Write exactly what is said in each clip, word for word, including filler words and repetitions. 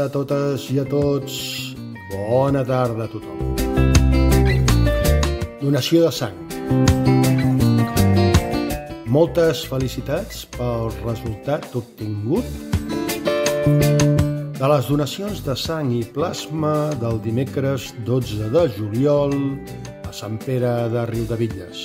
a totes i a tots, bona tarda a tothom. Donació de sang. Moltes felicitats pel resultat obtingut de les donacions de sang i plasma del dimecres dotze de juliol a Sant Pere de Riudebitlles.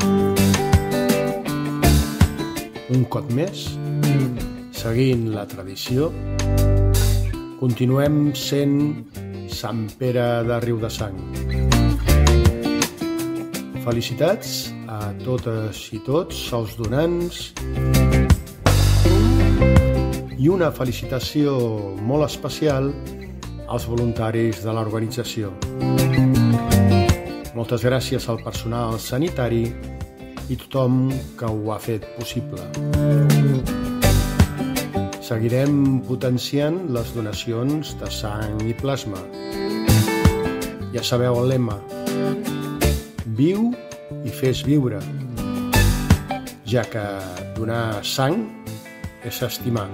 Un cop més, seguint la tradició, continuem sent Sant Pere de Riudesang. Felicitats a totes i tots els donants i una felicitació molt especial als voluntaris de l'organització. Moltes gràcies al personal sanitari i tothom que ho ha fet possible. Seguirem potenciant les donacions de sang i plasma. Ja sabeu el lema: viu i fes viure, ja que donar sang és estimar.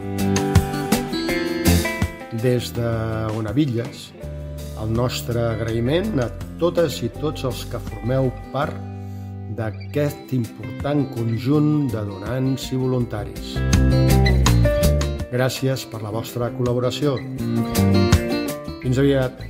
Des d'Onavilles, el nostre agraïment a totes i tots els que formeu part d'aquest important conjunt de donants i voluntaris. Gràcies per la vostra col·laboració. Fins aviat.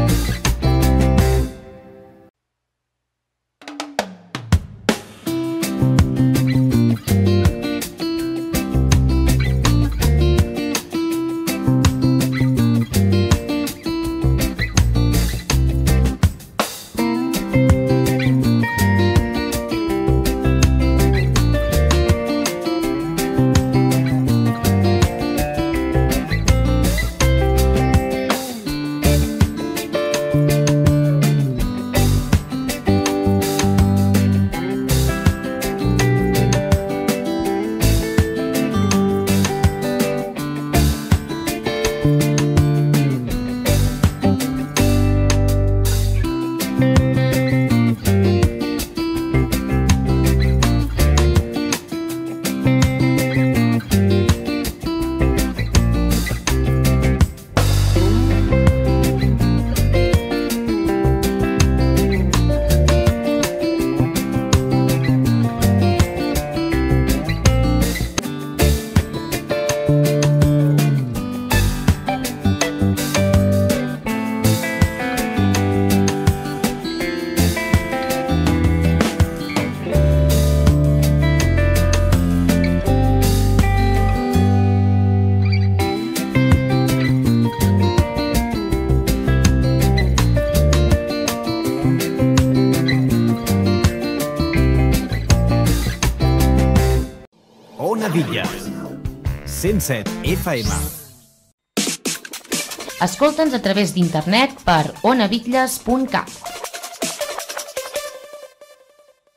Onavilles, cent set F M. Escolta'ns a través d'internet per onavilles punt cat.